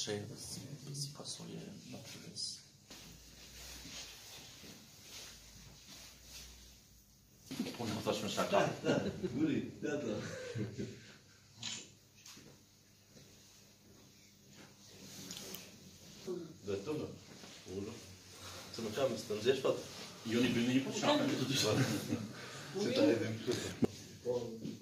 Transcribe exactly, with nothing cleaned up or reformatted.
marché, si pasuje na przywóz. Unotoczmy szaka. Tak, tak, góry, tak, tak. Gotowe. Co my czamy, stąd zjesz? I oni by mnie nie potrzebowali. Czy to jeden